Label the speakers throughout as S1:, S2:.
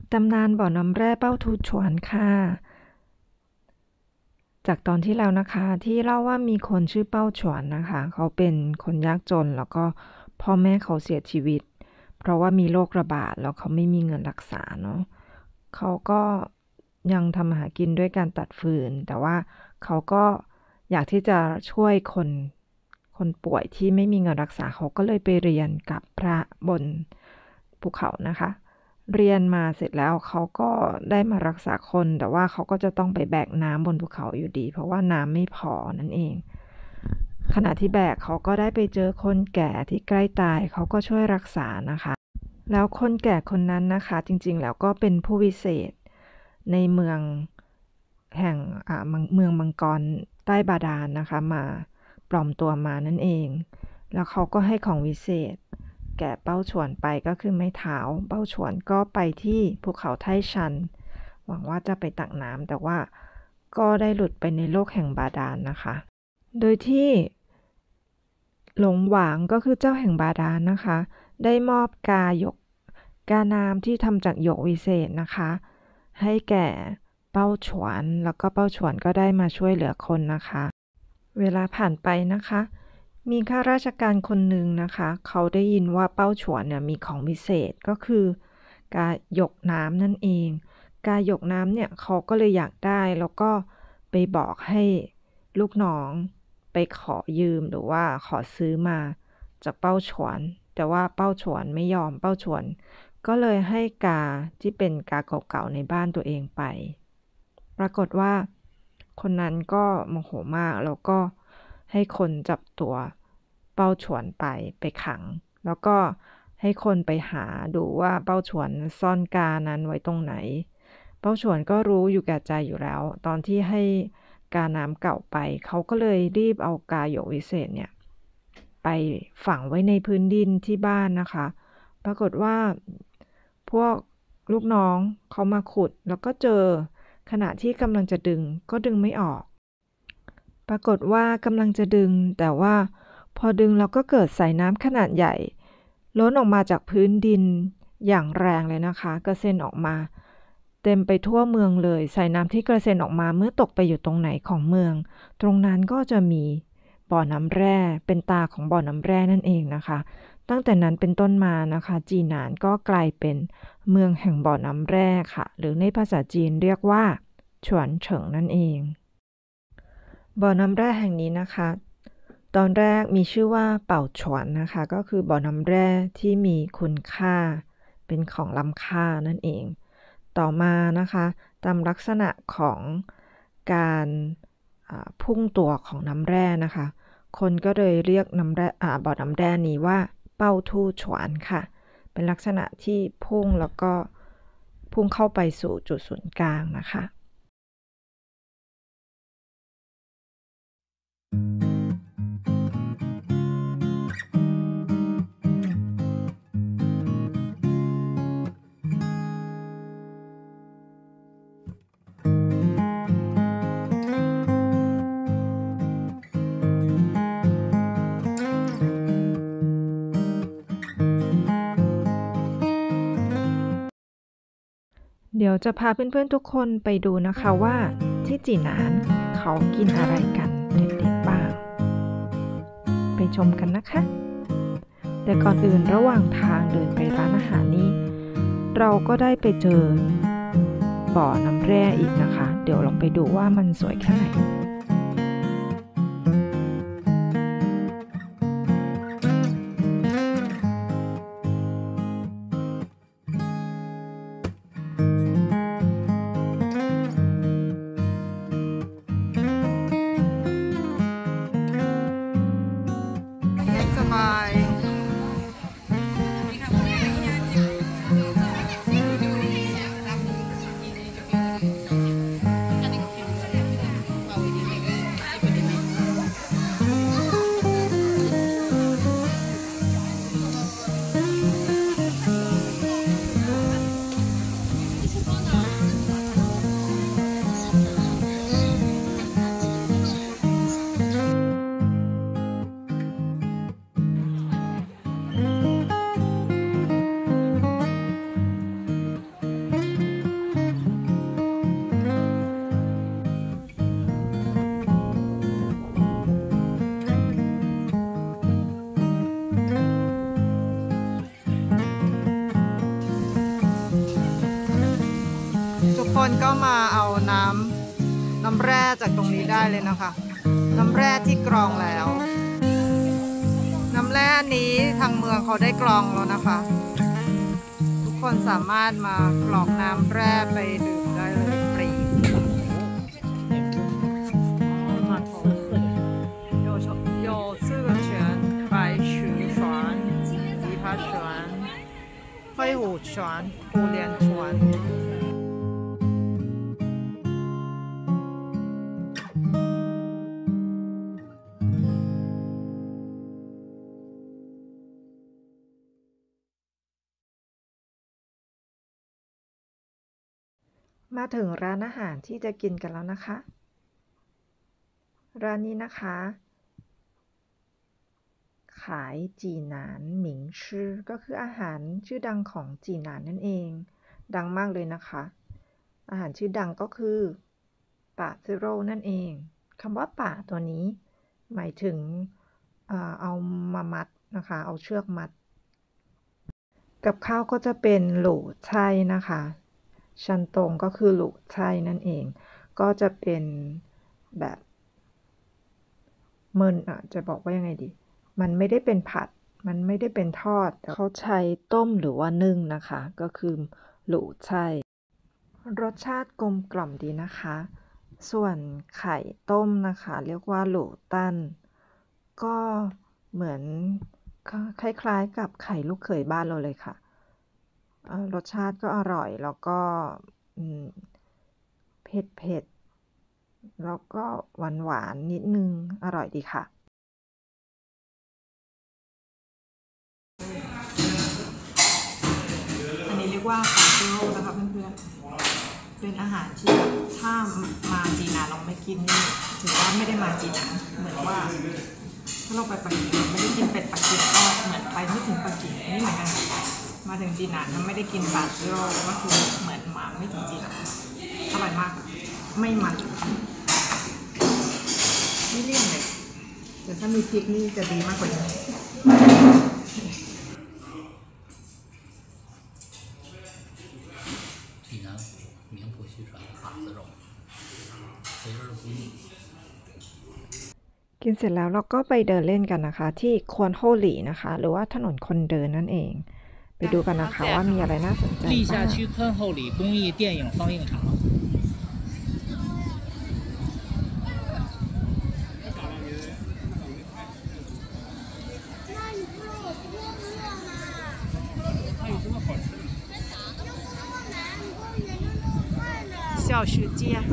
S1: ตำนานบ่อน้ำแร่เป้าทูฉวนค่ะจากตอนที่แล้วนะคะที่เล่าว่ามีคนชื่อเป้าฉวนนะคะเขาเป็นคนยากจนแล้วก็พ่อแม่เขาเสียชีวิตเพราะว่ามีโรคระบาดแล้วเขาไม่มีเงินรักษาเนาะเขาก็ยังทำหากินด้วยการตัดฟืนแต่ว่าเขาก็อยากที่จะช่วยคนป่วยที่ไม่มีเงินรักษาเขาก็เลยไปเรียนกับพระบนภูเขานะคะเรียนมาเสร็จแล้วเขาก็ได้มารักษาคนแต่ว่าเขาก็จะต้องไปแบกน้ำบนภูเขาอยู่ดีเพราะว่าน้ำไม่พอนั่นเองขณะที่แบกเขาก็ได้ไปเจอคนแก่ที่ใกล้ตายเขาก็ช่วยรักษานะคะแล้วคนแก่คนนั้นนะคะจริงๆแล้วก็เป็นผู้วิเศษในเมืองแห่งเมืองมังกรใต้บาดาลนะคะมาปลอมตัวมานั่นเองแล้วเขาก็ให้ของวิเศษแก่เป้าฉวนไปก็คือไม้เท้าเป้าฉวนก็ไปที่ภูเขาไทชันหวังว่าจะไปตักน้ำแต่ว่าก็ได้หลุดไปในโลกแห่งบาดาลนะคะโดยที่หลงหวางก็คือเจ้าแห่งบาดาลนะคะได้มอบกาน้ำที่ทำจากหยกวิเศษนะคะให้แก่เป้าฉวนแล้วก็เป้าฉวนก็ได้มาช่วยเหลือคนนะคะเวลาผ่านไปนะคะมีข้าราชการคนหนึ่งนะคะเขาได้ยินว่าเป้าฉวนเนี่ยมีของวิเศษก็คือกาหยกน้ำนั่นเองกาหยกน้ำเนี่ยเขาก็เลยอยากได้แล้วก็ไปบอกให้ลูกน้องไปขอยืมหรือว่าขอซื้อมาจากเป้าฉวนแต่ว่าเป้าฉวนไม่ยอมเป้าฉวนก็เลยให้กาที่เป็นกาเก่าๆในบ้านตัวเองไปปรากฏว่าคนนั้นก็โมโหมากแล้วก็ให้คนจับตัวเป้าฉวนไปขังแล้วก็ให้คนไปหาดูว่าเป้าฉวนซ่อนกานั้นไว้ตรงไหนเป้าฉวนก็รู้อยู่แก่ใจอยู่แล้วตอนที่ให้กาน้ำเก่าไปเขาก็เลยรีบเอากาหยกวิเศษเนี่ยไปฝังไว้ในพื้นดินที่บ้านนะคะปรากฏว่าพวกลูกน้องเขามาขุดแล้วก็เจอขณะที่กำลังจะดึงก็ดึงไม่ออกปรากฏว่ากำลังจะดึงแต่ว่าพอดึงแล้วก็เกิดสายน้ำขนาดใหญ่ล้นออกมาจากพื้นดินอย่างแรงเลยนะคะกระเซ็นออกมาเต็มไปทั่วเมืองเลยสายน้ำที่กระเซ็นออกมาเมื่อตกไปอยู่ตรงไหนของเมืองตรงนั้นก็จะมีบ่อน้ำแร่เป็นตาของบ่อน้ำแร่นั่นเองนะคะตั้งแต่นั้นเป็นต้นมานะคะจีหนานก็กลายเป็นเมืองแห่งบ่อน้ำแร่ค่ะหรือในภาษาจีนเรียกว่าฉวนเฉิงนั่นเองบ่อน้ำแร่แห่งนี้นะคะตอนแรกมีชื่อว่าเป่าฉวนนะคะก็คือบ่อน้ำแร่ที่มีคุณค่าเป็นของล้ำค่านั่นเองต่อมานะคะตามลักษณะของการพุ่งตัวของน้ำแร่นะคะคนก็เลยเรียกน้ำแร่บ่อน้ำแร่นี้ว่าเป้าทู่ฉวนค่ะเป็นลักษณะที่พุ่งแล้วก็พุ่งเข้าไปสู่จุดศูนย์กลางนะคะเดี๋ยวจะพาเพื่อนๆทุกคนไปดูนะคะว่าที่จีหนานเขากินอะไรกันเด็ดๆบ้างไปชมกันนะคะแต่ก่อนอื่นระหว่างทางเดินไปร้านอาหารนี้เราก็ได้ไปเจอบ่อน้ำแร่อีกนะคะเดี๋ยวลองไปดูว่ามันสวยแค่ไหน
S2: คนก็มาเอาน้ำแร่จากตรงนี้ได้เลยนะคะน้ำแร่ที่กรองแล้วน้ำแร่นี้ทางเมืองเขาได้กรองแล้วนะคะทุกคนสามารถมากรอกน้ำแร่ไปดื่มได้เลยฟรี有四个泉白石船琵琶船灰虎船虎莲船มาถึงร้านอาหารที่จะกินกันแล้วนะคะร้านนี้นะคะขายจีหนานหมิงชื่อก็คืออาหารชื่อดังของจีหนานนั่นเองดังมากเลยนะคะอาหารชื่อดังก็คือป่าซิโร่นั่นเองคำว่าป่าตัวนี้หมายถึงเอามามัดนะคะเอาเชือกมัดกับข้าวก็จะเป็นหลู่ไช่นะคะชันตงก็คือหลู่ไช่นั่นเองก็จะเป็นแบบจะบอกว่ายังไงดีมันไม่ได้เป็นผัดมันไม่ได้เป็นทอดเขาใช้ต้มหรือว่านึ่งนะคะก็คือหลู่ไช่รสชาติกลมกล่อมดีนะคะส่วนไข่ต้มนะคะเรียกว่าหลู่ตั้นก็เหมือนคล้ายๆกับไข่ลูกเขยบ้านเราเลยค่ะรสชาติก็อร่อยแล้วก็เผ็ดแล้วก็หวานนิดนึงอร่อยดีค่ะอันนี้เรียกว่าคาเฟ่นะคะเพื่อนๆเป็นอาหารที่ถ้ามาจีนเราไม่กินนี่ถือว่าไม่ได้มาจีนเหมือนว่าถ้าเราไปปักกิ่งเราไม่ได้กินเป็ดปักกิ่งก็เหมือนไปไม่ถึงปักกิ่งนี่เหมือนกันมาถึงจีนถ้าไม่ได้กินปาซิโร่ก็คือเหมือนมาไม่ถึงจีนอร่อยมากไม่มันไม่เลี่ยนเลยแต่ถ้ามีพริกนี่จะดีมากกว่านี้
S3: 济南名不虚传的把子肉，肥而不腻。
S1: กินเสร็จแล้วเราก็ไปเดินเล่นกันนะคะที่ควนโฮหลีนะคะหรือว่าถนนคนเดินนั่นเองไปดูกันนะคะว่ามีอะไรน่าสนใจ
S3: 历下区宽厚里公益电影放映场。
S2: 小吃街ค่ะ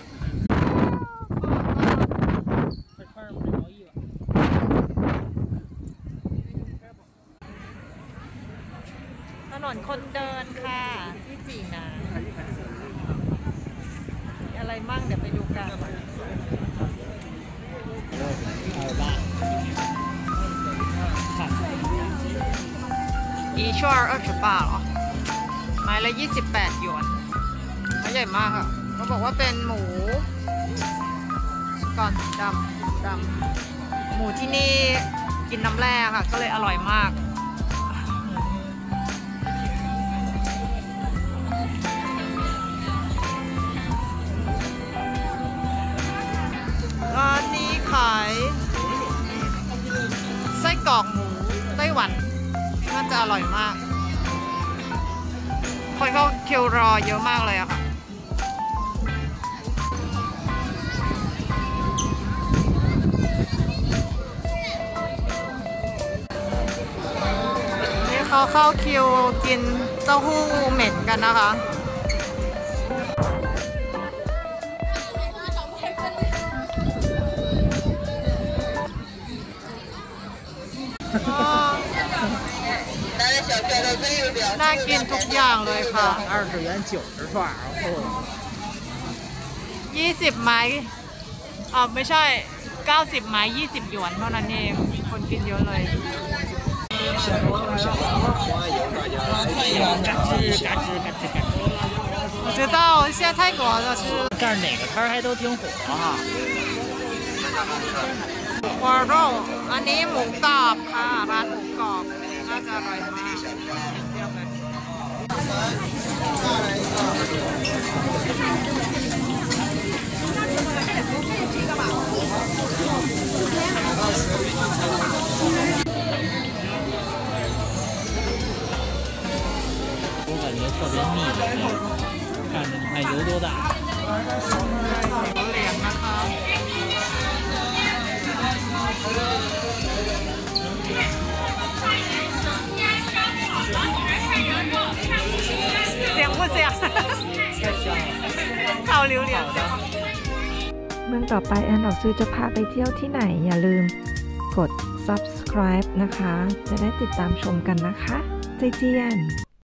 S2: ถนนคนเดินค่ะที่จีนนะอะไรมั่งเดี๋ยวไปดูกัน一串28เหรอไม้ละ28หยวนใหญ่มากค่ะเขาบอกว่าเป็นหมูก่อนดำหมูที่นี่กินน้ำแร่ค่ะก็เลยอร่อยมากร้านนี้ขายไส้กรอกหมูไต้หวันน่าจะอร่อยมากคนเขาคิวรอเยอะมากเลยอะค่ะนี่เขาเข้าคิวกินเต้าหู้เหม็นกันนะคะน่ากินทุกอย่างเลยค่ะ
S3: 20元90串，然后
S2: 20 ไม้ไม่ใช่90 ไม้20 หยวนเท่านั้นเองคนกินเยอะเลย我知道现在泰国的是
S3: 这儿哪个摊儿还都挺火哈。
S2: วอโรอันนี้หมูกรอบค่ะร้านหมูกรอบน่าจะอร่อยมากเยี่ยมเลย
S3: 我感觉特别密的，看看油多大。
S4: 香不香？好榴莲香。
S1: เมืองต่อไปแอนออกซื้อจะพาไปเที่ยวที่ไหนอย่าลืมกด subscribe นะคะ จะได้ติดตามชมกันนะคะใจเจียน